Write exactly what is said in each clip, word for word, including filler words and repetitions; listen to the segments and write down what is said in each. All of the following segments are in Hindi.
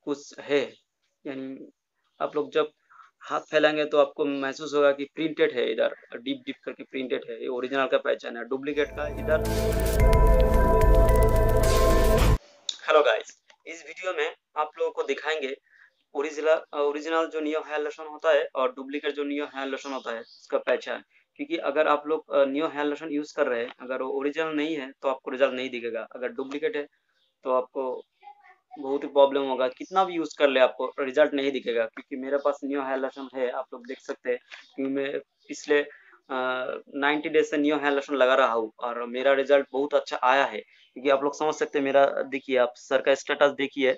कुछ है, यानी आप लोग जब हाथ फैलाएंगे तो आपको महसूस होगा कि प्रिंटेड है, इधर डीप डीप करके प्रिंटेड है। ये ओरिजिनल का पहचान है, डुप्लीकेट का इधर। हेलो गाइस, इस वीडियो में आप लोगों को दिखाएंगे ओरिजिनल ओरिजिनल जो नियो हेयर लोशन होता है और डुप्लीकेट जो नियो हेयर लोशन होता है उसका पहचान। क्योंकि अगर आप लोग नियो हेयर लोशन यूज कर रहे हैं, अगर वो ओरिजिनल नहीं है तो आपको रिजल्ट नहीं दिखेगा, अगर डुप्लीकेट है तो आपको बहुत ही प्रॉब्लम होगा, कितना भी यूज कर ले आपको रिजल्ट नहीं दिखेगा। क्योंकि मेरे पास नियो हेयर लोशन है, आप लोग देख सकते हैं कि मैं पिछले नाइन्टी डेज से नियो हेयर लोशन लगा रहा हूँ और मेरा रिजल्ट बहुत अच्छा आया है। क्योंकि आप लोग समझ सकते हैं, मेरा देखिए, आप सर का स्टेटस देखिए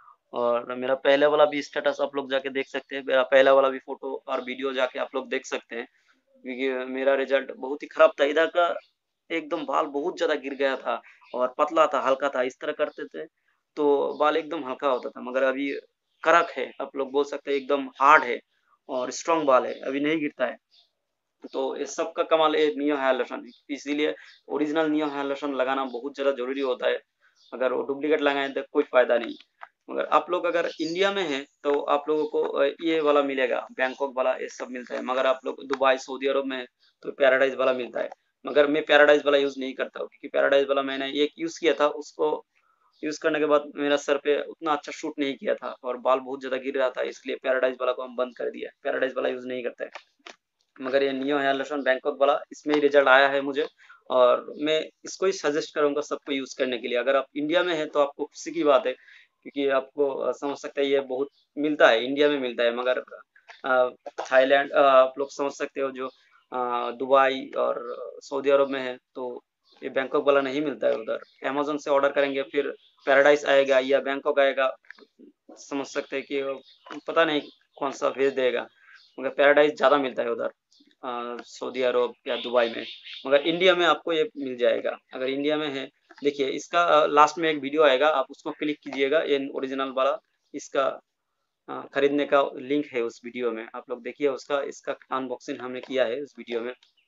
और मेरा पहले वाला भी स्टेटस आप लोग जाके देख सकते हैं, मेरा पहला वाला भी फोटो और वीडियो जाके आप लोग देख सकते हैं। क्योंकि मेरा रिजल्ट बहुत ही खराब था, इधर का एकदम बाल बहुत ज्यादा गिर गया था और पतला था, हल्का था, इस तरह करते थे तो बाल एकदम हल्का होता था। मगर अभी कड़क है, आप लोग बोल सकते हैं एकदम हार्ड है और स्ट्रॉन्ग बाल है, अभी नहीं गिरता है। तो इस सब का कमाल ये नियो हेयर लोशन है, इसीलिए ओरिजिनल नियो हेयर लोशन लगाना बहुत ज़्यादा जरूरी होता है। अगर वो डुप्लीकेट लगाएं तो कोई फायदा नहीं। मगर आप लोग अगर इंडिया में हैं तो आप लोगों को अ, ये वाला मिलेगा, बैंकॉक वाला ये सब मिलता है। मगर आप लोग दुबई सऊदी अरब में है तो पैराडाइज वाला मिलता है। मगर मैं पैराडाइज वाला यूज़ नहीं करता हूँ, क्योंकि पैराडाइज वाला मैंने एक यूज़ किया था, उसको यूज़ करने के बाद मेरा सर पे उतना अच्छा शूट नहीं किया था और बाल बहुत ज़्यादा गिर रहा था, इसलिए पैराडाइज वाला को हम बंद कर दिया, पैराडाइज वाला यूज़ नहीं करते हैं। मगर ये नियो हेयर लोशन बैंकॉक वाला, इसमें ही रिजल्ट आया है मुझे और मैं इसको ही सजेस्ट करूंगा सबको यूज करने के लिए। अगर आप इंडिया में हैं तो आपको खुशी की बात है, क्योंकि आपको अ, समझ सकते हैं ये बहुत मिलता है, इंडिया में मिलता है। मगर अ, थाईलैंड, अ, आप लोग समझ सकते हो जो अ, दुबई और सऊदी अरब में है तो ये बैंकॉक वाला नहीं मिलता है उधर। अमेजोन से ऑर्डर करेंगे फिर पैराडाइज आएगा या बैंकॉक आएगा, समझ सकते हैं कि वो पता नहीं कौन सा भेज देगा। मगर पैराडाइज ज़्यादा मिलता है उधर अ, सऊदी अरब या दुबई में। मगर इंडिया में आपको ये मिल जाएगा, अगर इंडिया में है। देखिए इसका लास्ट में एक वीडियो आएगा, आप उसको क्लिक कीजिएगा, ये ओरिजिनल वाला इसका अ, खरीदने का लिंक है उस वीडियो में, आप लोग देखिए उसका, इसका अनबॉक्सिंग हमने किया है उस वीडियो में।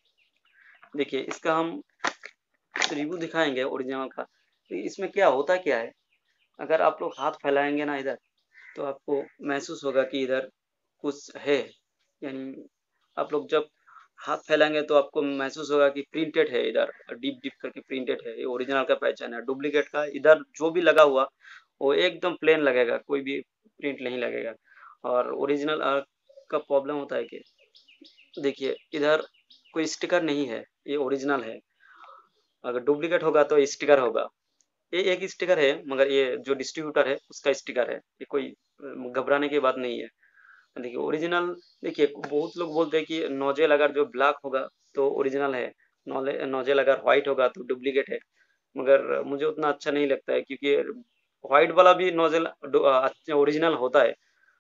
देखिए इसका हम रिव्यू दिखाएंगे ओरिजिनल का। तो इसमें क्या होता क्या है, अगर आप लोग हाथ फैलाएंगे ना इधर तो आपको महसूस होगा कि इधर कुछ है, यानी आप लोग जब हाथ फैलाएंगे तो आपको महसूस होगा कि प्रिंटेड है, इधर डीप डीप करके प्रिंटेड है। ये ओरिजिनल का पहचान है। डुप्लीकेट का इधर जो भी लगा हुआ वो एकदम प्लेन लगेगा, कोई भी प्रिंट नहीं लगेगा। और ओरिजिनल का प्रॉब्लम होता है कि देखिए इधर कोई स्टिकर नहीं है, ये ओरिजिनल है। अगर डुप्लीकेट होगा तो स्टिकर होगा, ये एक स्टिकर है, मगर ये जो डिस्ट्रीब्यूटर है उसका स्टिकर है, ये कोई अ, घबराने की बात नहीं है। देखिए ओरिजिनल, देखिए बहुत लोग बोलते हैं कि नोजल अगर जो ब्लैक होगा तो ओरिजिनल है, नोले नोजल अगर व्हाइट होगा तो डुप्लीकेट है। मगर मुझे उतना अच्छा नहीं लगता है, क्योंकि व्हाइट वाला भी नोजल ओरिजिनल होता है।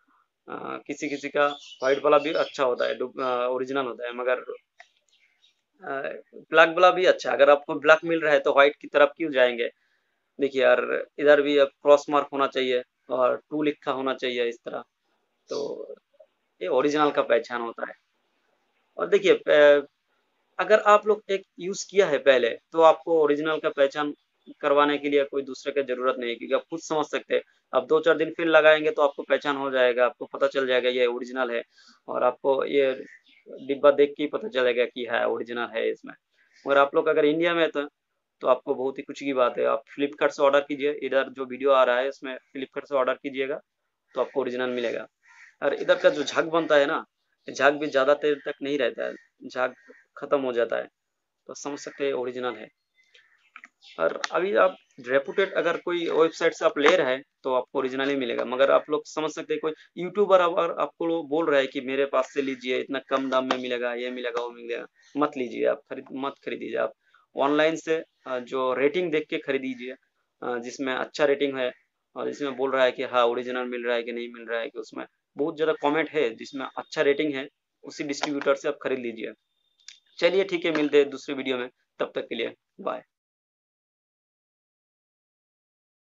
अ, किसी किसी का व्हाइट वाला भी अच्छा होता है, ओरिजिनल होता है। मगर ब्लैक वाला भी अच्छा है, अगर आपको ब्लैक मिल रहा है तो व्हाइट की तरफ क्यों जाएंगे। देखिए यार, इधर भी अब क्रॉस मार्क होना चाहिए और टू लिखा होना चाहिए इस तरह, तो ये ओरिजिनल का पहचान होता है। और देखिए प- अगर आप लोग एक यूज किया है पहले तो आपको ओरिजिनल का पहचान करवाने के लिए कोई दूसरे की जरूरत नहीं है, क्योंकि आप खुद समझ सकते हैं। आप दो चार दिन फिर लगाएंगे तो आपको पहचान हो जाएगा, आपको पता चल जाएगा ये ओरिजिनल है। और आपको ये डिब्बा देख के ही पता चलेगा कि है ओरिजिनल है इसमें। और आप लोग अगर इंडिया में तो तो आपको बहुत ही खुशी की बात है, आप फ्लिपकार्ट से ऑर्डर कीजिए, इधर जो वीडियो आ रहा है उसमें फ्लिपकार्ट से ऑर्डर कीजिएगा तो आपको ओरिजिनल मिलेगा। और इधर का जो झाग बनता है ना, झाग भी ज़्यादा देर तक नहीं रहता है, झाग खत्म हो जाता है, तो समझ सकते हैं ओरिजिनल है। और अभी आप रेपुटेड अगर कोई वेबसाइट से आप ले रहे हैं तो आपको ओरिजिनल ही मिलेगा। मगर आप लोग समझ सकते हैं कोई यूट्यूबर अगर आपको लोग बोल रहा है कि मेरे पास से लीजिए, इतना कम दाम में मिलेगा, ये मिलेगा वो मिलेगा, मत लीजिए, आप खरीद मत खरीदीजिए। आप ऑनलाइन से अ, जो रेटिंग देख के खरीदीजिए, अ, जिसमें अच्छा रेटिंग है और जिसमें बोल रहा है कि हाँ ओरिजिनल मिल रहा है कि नहीं मिल रहा है, कि उसमें बहुत ज़्यादा कमेंट है जिसमें अच्छा रेटिंग है, उसी डिस्ट्रीब्यूटर से आप खरीद लीजिए। चलिए ठीक है, मिलते हैं दूसरी वीडियो में, तब तक के लिए बाय।